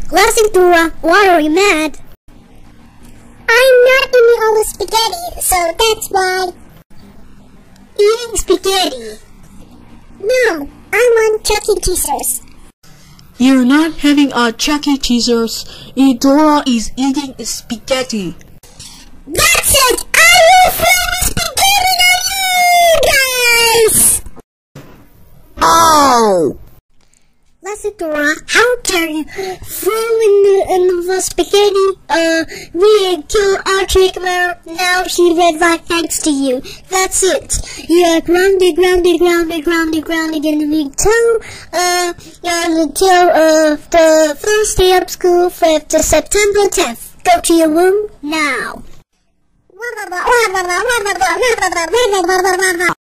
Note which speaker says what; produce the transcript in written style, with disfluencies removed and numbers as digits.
Speaker 1: Listen, Dora, why are you mad? I'm not eating all the spaghetti, so that's why. Eating spaghetti? No, I want Chuck E. Cheese's.
Speaker 2: You're not having a Chuck E. Cheese's. Dora is eating spaghetti.
Speaker 1: That's it! I will throw the spaghetti on you guys!
Speaker 2: Oh!
Speaker 1: Listen, Dora, how dare you throw in the spaghetti, we kill our chicken. Now she red right thanks to you. That's it. You are grounded in the week 2, until, the first day of school for the September 10th. Go to your room now.